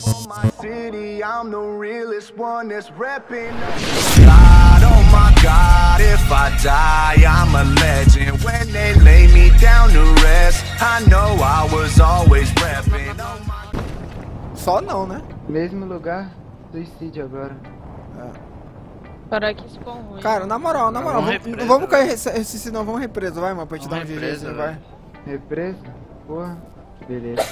For my city, I'm the realest one that's repping. God, oh my God, if I die, I'm a legend. When they lay me down to rest, I know I was always repping. Oh my... Só não, né? Mesmo lugar do Cid agora. Parar que spawn ruim. Cara, na moral, não vamos cair esse não, vamos represa, vai, mano, pra te dar um GGzinho, vai. Represa? Porra, beleza.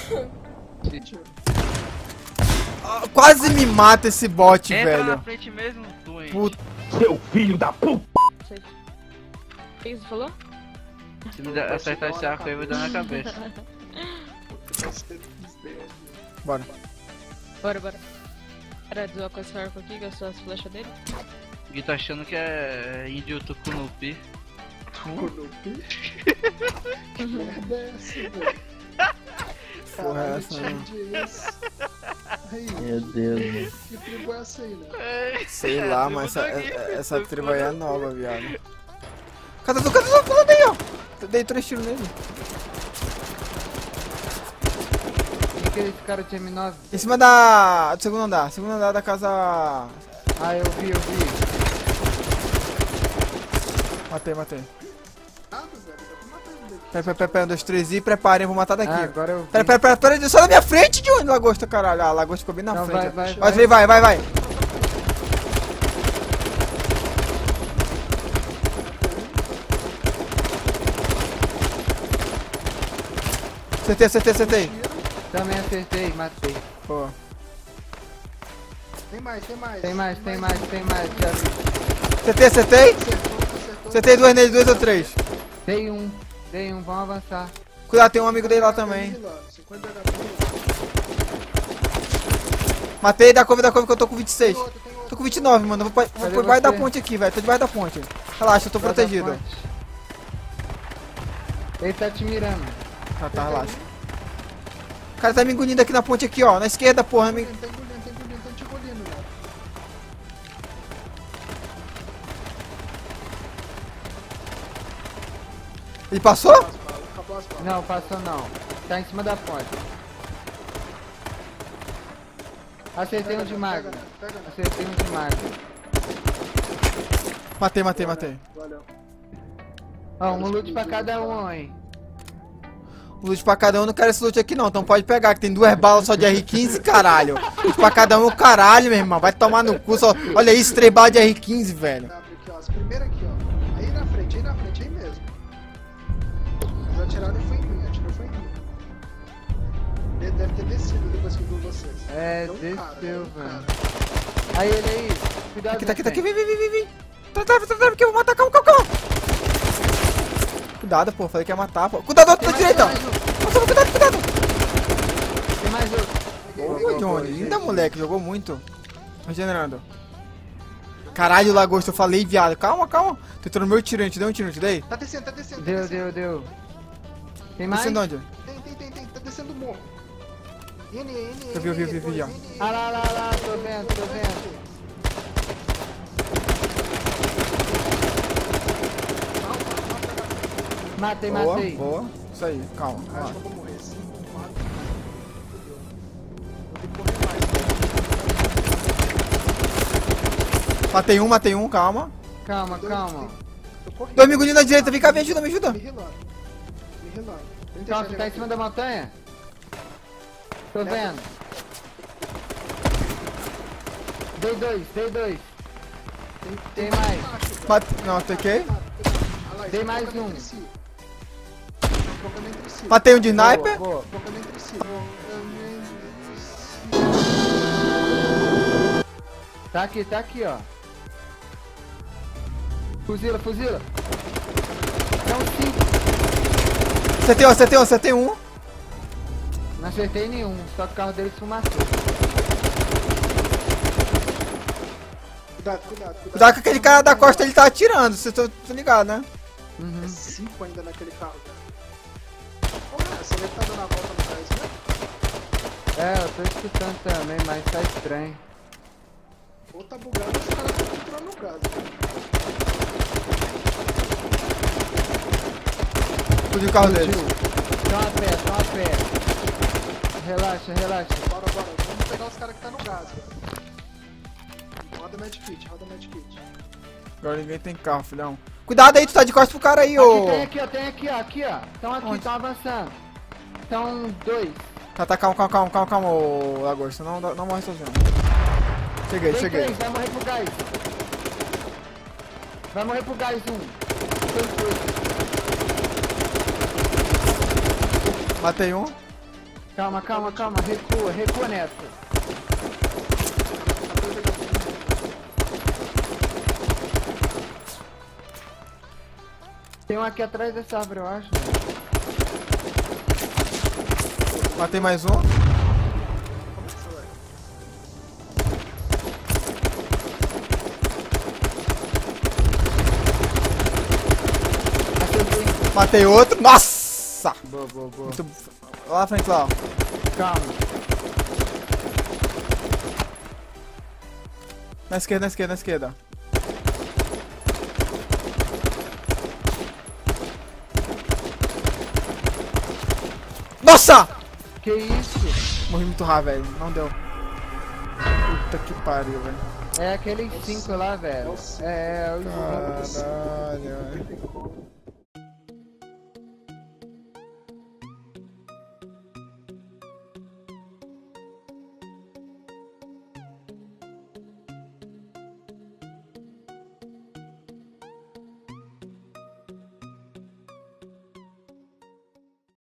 Quase me mata esse bot, Entra velho. na frente mesmo, tu, hein? Puta. Seu filho da puta! O que você falou? Se me acertar esse arco aí, eu vou dar na cabeça. Bora. Bora. Cara, desloca com esse arco aqui, gastou as flechas dele. O Gui tá achando que é índio Tucunupi. Tucunupi? Que merda é essa, velho? Porra, é essa, né? Meu Deus, mano. Que tribo é essa aí, né? Sei lá, mas essa tribo aí é nova, viado. Cadê tu? Pula bem, ó. Dei 3 tiros nele. Que é esse cara de M9? Em cima do segundo andar da casa. Ah, eu vi. Matei. Nada, velho. Dá pra matar ele daqui. Pera, 1, 2, 3 e preparem, vou matar daqui. Ah, agora eu vi. Pera, só na minha frente de onde, lagosta, caralho? Ah, lagosta ficou bem na Não, frente. vai. Vai. Acertei. Também acertei, matei. Pô. Tem mais. Já vi. Acertei. Acertou. Acertei 2 nele, 2 ou 3. Dei um, vamos avançar. Cuidado, tem um amigo dele lá também. 50 HP. Matei, dá couve que eu tô com 26. Tem outro. Tô com 29, mano. Vou por debaixo da você? ponte aqui, velho. Tô debaixo da ponte. Relaxa, eu tô protegido. Ele tá te mirando. Tá, relaxa. O cara tá me engolindo aqui na ponte aqui, ó. Na esquerda, porra. Tá engolindo, tá te engolindo, né? Ele passou? Acabou as balas. Não, passou não. Tá em cima da ponte. Acertei um de magro. Pega, né? Acertei um de magro. Matei. Valeu. Ó, um loot pra cada um, hein. Loot pra cada um, não quero esse loot aqui não. Então pode pegar, que tem 2 balas só de R15, caralho. Loot pra cada um, caralho, meu irmão. Vai tomar no cu. Só... Olha isso, 3 balas de R15, velho. Aqui, ó. As primeiras aqui, ó. Aí na frente, aí mesmo. Eles atiraram e foi em mim, atirou foi em mim. Ele deve ter descido depois que viu vocês. É, Tem um desceu, cara, tem um velho. cara. Aí ele aí. Cuidado. Tá aqui, Vicente. vem. Trave, que eu vou matar, calma. Cuidado, pô, falei que ia matar, pô. Cuidado, outro da direita, ó. Cuidado. Tem mais outro. Oi, Johnny, linda moleque, jogou muito. Regenerando. Caralho, lagosta, eu falei, viado. Calma. Tu entrou no meu tiro, deu um tiro, não te dei? Tá descendo. Deu. Tem mais? Descendo onde? Tem. Tá descendo o morro. N, Eu vi já. Ah lá, tô vendo. Matei. Boa. Isso aí, calma. Acho Ó. que eu vou morrer assim. Vou ter que correr mais. Matei um, calma. Calma. Tô correndo. 2 mergulhinhos na direita, vem cá, me ajuda. Me relando. Calma, tu tá em cima da montanha? Tô vendo. Dei dois. Tem mais. Não, ataquei. Tem mais um. Matei um de sniper. Boa. Tá aqui, ó. Fuzila. São 5. Acertei um. Não acertei nenhum, só que o carro dele esfumaçou. Cuidado. Que aquele cara da costa ele tá atirando, vocês estão ligados, né? É 5 ainda naquele carro, cara. Porra, essa deve tá dando a volta no gás, né? É, eu tô escutando também, mas tá estranho. Ou tá bugado, os caras estão entrando no gás. Explodiu o carro dele. Estão a pé. Relaxa. Bora. Vamos pegar os caras medkit, roda medkit. Agora ninguém tem carro, filhão. Cuidado aí, tu tá de costas pro cara aí, ô. Tem aqui, ó. Estão aqui, estão avançando. Estão 2. Tá, calma, ô Lagor, senão não morre sozinho. Cheguei. Vai morrer pro gás. Vai morrer pro gás, um. Matei um. Calma. Recua nessa. Tem um aqui atrás dessa árvore, eu acho. Matei mais um. Matei outro. Nossa! Boa. Muito... Lá na frente, lá, ó. Calma. Na esquerda. Nossa! Que isso? Morri muito rápido, velho. Não deu. Puta que pariu, velho. É aqueles 5 lá, velho. É, o Caralho, velho.